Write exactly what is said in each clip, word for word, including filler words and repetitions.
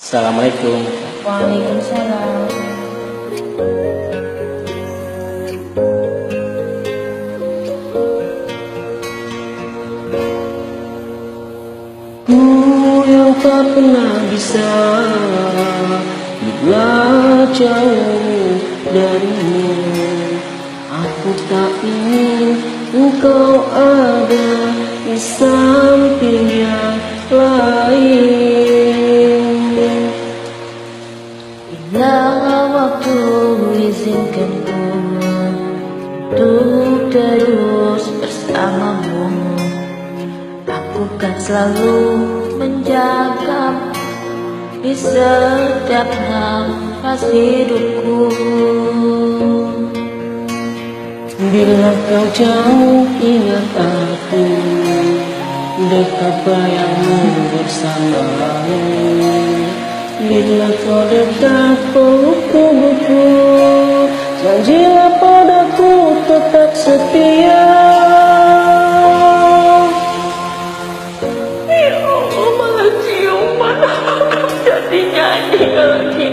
Assalamualaikum. Waalaikumsalam. Ku yang tak pernah bisa bila jauh darimu. Aku tak ingin engkau ada di samping yang lain. Bila waktu izinkanku untuk terus bersamamu, aku kan selalu menjaga di setiap nafas hidupku. Bila kau jauh ingat aku, dekat bayangmu bersamamu. Bila kau dekat pelukku buku, janjilah padaku tetap setia. Ya Allah, malah ciuman jadi nyanyi lagi.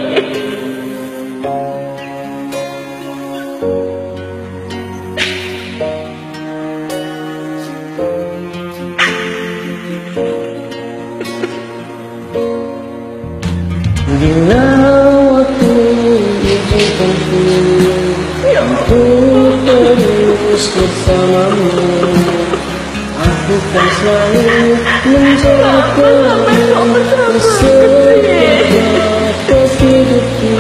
Bila waktu izinkanku untuk terus bersamamu, aku kan selalu menjagamu setiap nafas hidupku.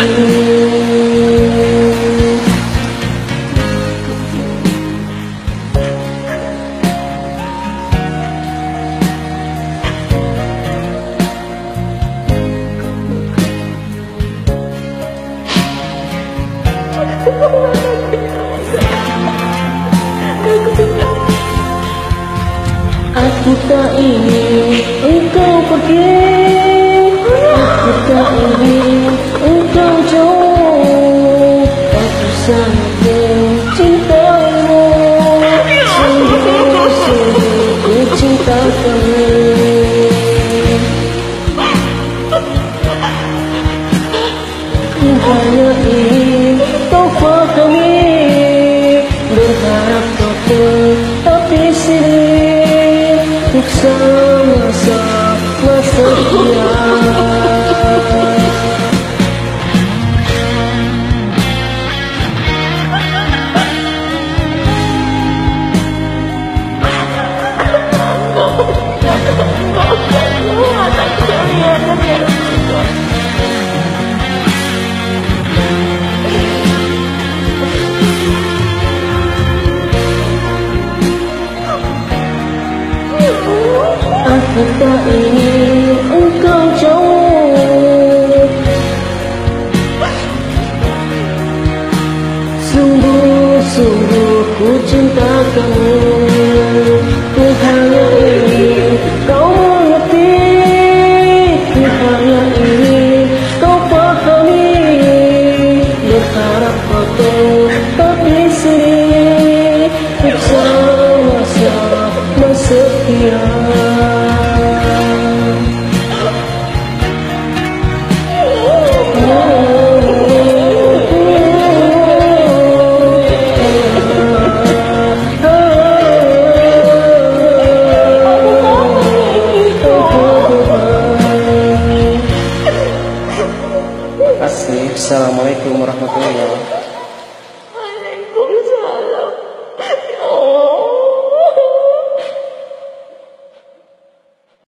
Aku tak ingin engkau pergi, aku tak ingin engkau jauh. Aku sangat mencintaimu, sungguh-sungguh ku cinta kamu. Ku hanya ingin kau pahami, berharap kau tetap di sini untuk sama-sama setia. Aku tak ingin engkau jauh, sungguh-sungguh ku cinta kamu. Ku hanya ingin kau mengerti, ku hanya ingin kau pahami, berharap kau tetap di sini untuk sama-sama setia. Assalamualaikum warahmatullahi wabarakatuh.